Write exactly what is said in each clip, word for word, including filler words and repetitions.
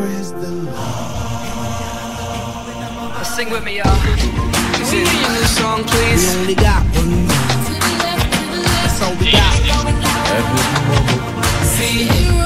forever is the love. Sing with me, y'all. Can we hear your new song, please? We only got one more. That's all we got. See,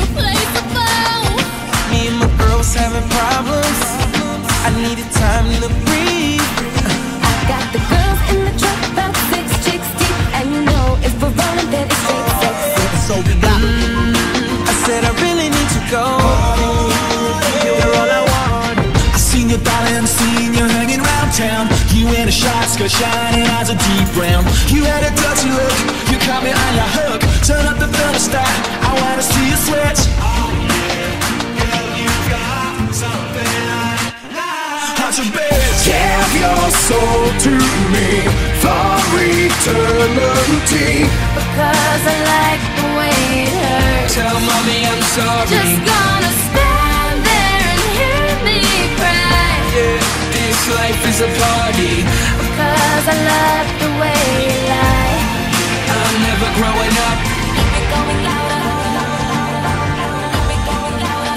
me and my girl was having problems. I needed time to breathe. I got the girls in the truck, about six chicks deep, and you know if we're rolling, then it's straight sexy. That's all we got. I said I really need to go. You're all I want. I seen your daughter and seen you hanging around town. You in a short skirt, shining eyes are deep brown. You had a dirty look, you caught me on your hook. Turn up the thermostat, I wanna see you switch. Oh yeah, girl, you got something I like. How's your bitch? Give your soul to me for eternity. Because I like the way it hurts. tell mommy I'm sorry. Just gonna stand there and hear me cry. Yeah, this life is a party. Because I love the way you lie. I'm never growing up. Keep it going louder. Keep it going louder.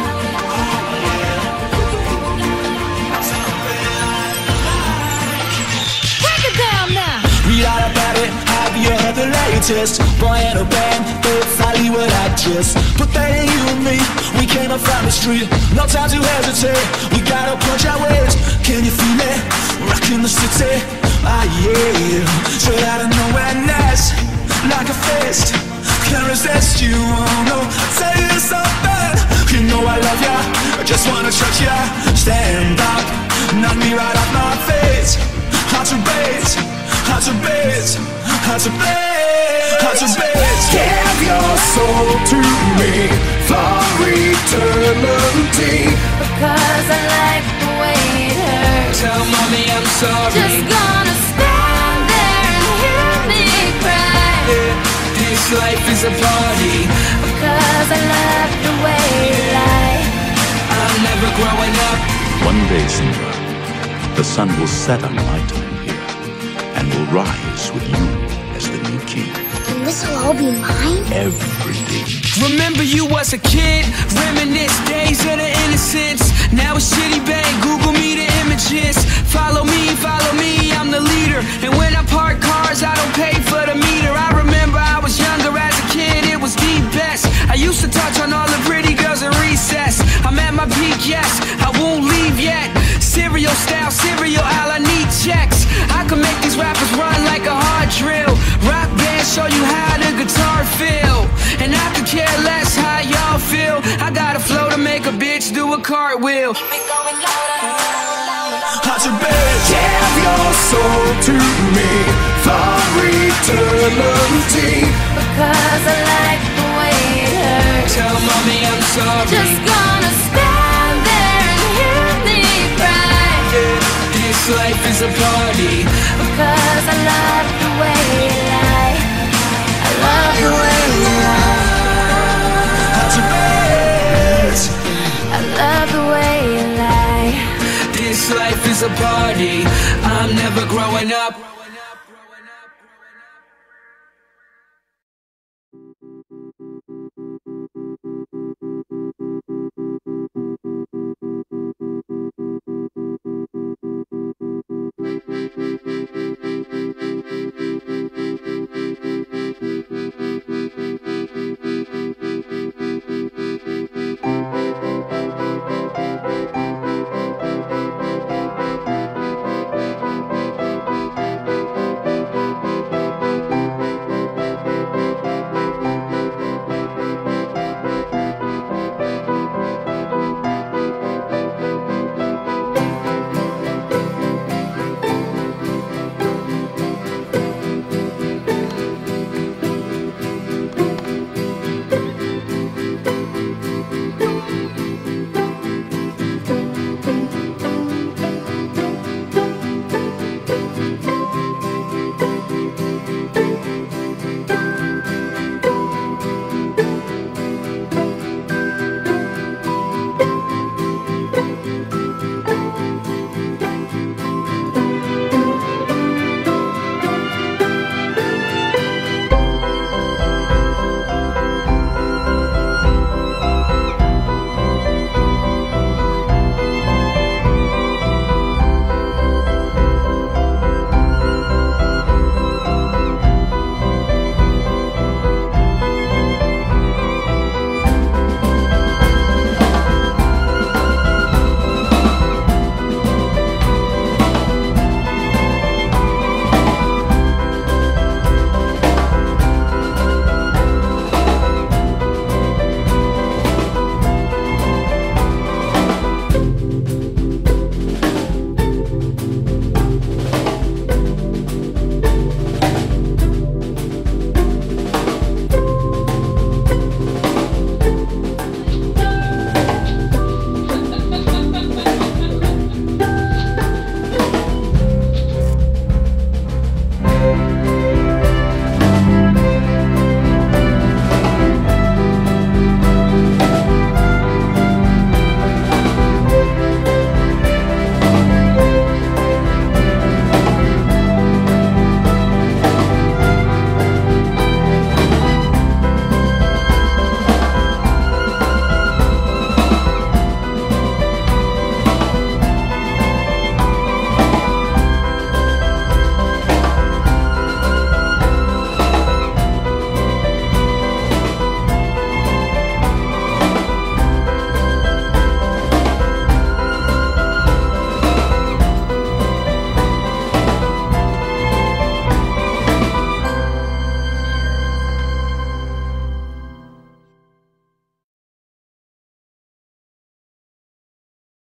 Break it down now. Read all about it, have you heard the latest? Boy and a band, it's Hollywood actress. But they ain't you and me, we came up from the street. No time to hesitate, we gotta punch our ways. Can you feel it? Rockin' the city, ah yeah. Straight out of nowhere, nice, like a fist. Can't resist you, oh no, say you something. You know I love ya, I just wanna touch ya. Stand up, knock me right off my face. Hard to base, hard to base, hard to base, hard to base. Give your soul to me for eternity. Because I like the way it hurts. Tell mommy I'm sorry. Just gonna stand there and hear me cry. Yeah, this life is a party. Because I love the way you lie. I'm never growing up. One day, Sindra, the sun will set on my time here and will rise with you as the new king. And this will all be mine? Everything. Remember you was a kid, reminisce days of the innocence. Now it's shitty bang, Google me the images. Follow me, follow me, I'm the leader. And when I park cars, I don't pay for the meter. I remember I was younger as a kid, it was the best. I used to touch on all the pretty girls in recess. I'm at my peak, yes, I won't leave yet. Cereal style, cereal aisle, I need checks. I can make these rappers run like a hard drill. Rock band, show you how the guitar feel. And I could care less how y'all feel. I got a flow to make a bitch do a cartwheel. Keep it going louder. Hard to base. Give your soul to me for eternity. Because I like the way it hurts. Tell mommy I'm sorry. Just gonna stand there and hear me cry. Yeah, this life is a party. Because I love the way you lie. I love the way you lie. Hard to base. I love the way you lie. This life is a party. I'm never growing up.